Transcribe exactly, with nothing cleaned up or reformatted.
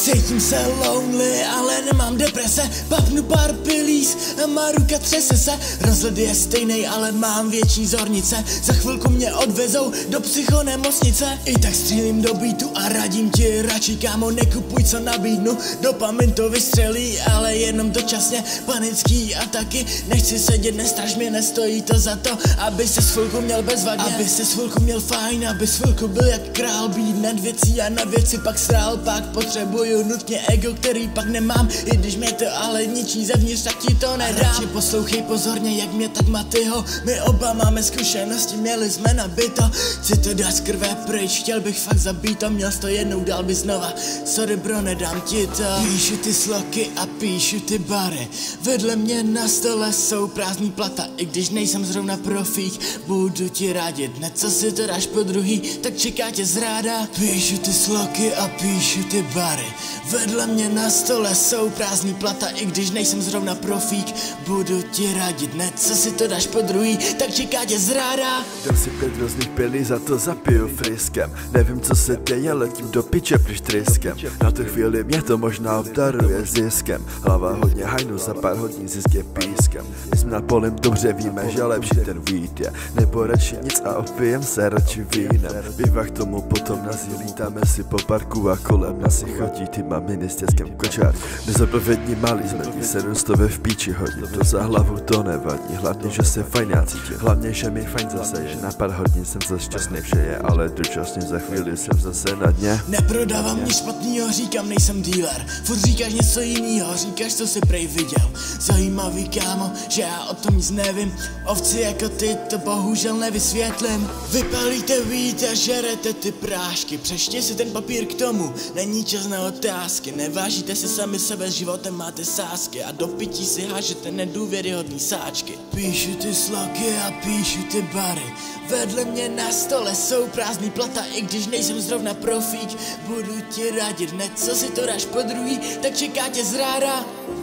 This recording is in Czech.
Cítím se lonely, ale nemám deprese. Papnu pár pilíz a má ruka třese se. Rozhled je stejnej, ale mám větší zornice. Za chvilku mě odvezou do psychonemocnice. I tak střílím do beatu a radím ti radši, kámo, nekupuj, co nabídnu. Dopamin to vystřelí, ale jenom dočasně. Panický ataky, nechci sedět, nestraž mě, nestojí to za to, aby se s chvilku měl bezvadně. Aby se s chvilku měl fajn, aby s chvilku byl jak král, být nad věcí a nad věci pak srál. Pak potřebuju nutně ego, který pak nemám, i když mě to ale ničí zevnitř, tak ti to nedám. Radši poslouchej pozorně, jak mě, tak Matyho. My oba máme zkušenosti, měli jsme nabito. Chci to dát z krve pryč, chtěl bych fakt zabít to, měl jsi to jednou, dal by znova. Sorry bro, nedám ti to. Píšu ty sloky a píšu ty bary. Vedle mě na stole jsou prázdný plata, i když nejsem zrovna profík, budu ti radit, ne co si to dáš po druhý, tak čeká tě zráda. Píšu ty sloky a píšu ty bary. Vedle mě na stole jsou prázdný plata, i když nejsem zrovna profík, budu ti radit, ne co si to dáš po druhý, tak čeká tě zráda. Dám si pět různých pilí, za to zapiju friskem. Nevím co se děje, letím do piče pryč tryskem. Na tu chvíli mě to možná obdaruje ziskem. Hlava hodně hajnu, za pár hodin zisk je pískem. Jsme na polem, dobře víme, že lepší ten vít je. Nebo radši nic a opijem se radši vínem. Bývá k tomu potom nazí, lítáme si po parku a kolem nás si chodí ty maminy s dětskem kočár. Nezodpovědní malí jsme, sedm stové v píči hodin. To za hlavu to nevadí, hlavně že se fajn já cítím. Hlavně že mi fajn zase, že na pár hodin jsem zase šťastný vše, ale dočasně za chvíli jsem zase na dně. Neprodávám nic špatnýho, říkám nejsem dealer. Furt říkáš něco jinýho, říkáš co si prej viděl. Zajímavý kámo, že já o tom nic nevím. Ovci jako ty to bohužel nevysvětlím. Vypalíte víc a žerete ty prášky. Přečti si ten papír k tomu, není čas na otázky. Nevážíte si sami sebe, s životem máte sázky a do pití si hážete nedůvěryhodný sáčky. Píšu ty sloky a píšu ty bary. Vedle mě na stole jsou prázdný plata, i když nejsem zrovna profík, budu ti radit, ne co si to dáš po druhý, tak čeká tě zráda.